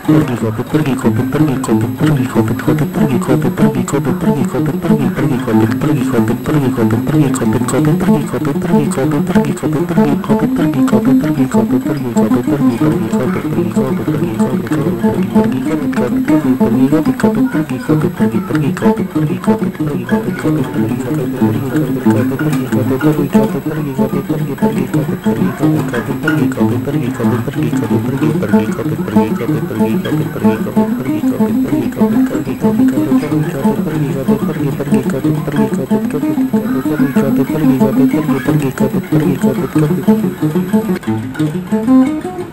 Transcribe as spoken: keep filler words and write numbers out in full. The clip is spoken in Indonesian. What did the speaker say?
pergi covid pergi covid pergi covid pergi covid covid pergi covid pergi covid pergi covid pergi pergi covid pergi covid pergi covid pergi covid covid pergi covid pergi covid pergi covid pergi covid pergi covid pergi covid pergi covid pergi pergi covid pergi covid pergi covid pergi pergi covid pergi pergi covid covid pergi covid pergi pergi covid pergi covid pergi covid covid pergi covid pergi covid pergi covid pergi covid pergi covid pergi pergi covid pergi covid covid pergi covid pergi covid pergi covid pergi pergi covid pergi covid pergi covid pergi covid pergi covid pergi covid pergi covid covid pergi covid pergi pergi covid pergi covid covid pergi covid pergi covid pergi pergi covid pergi covid covid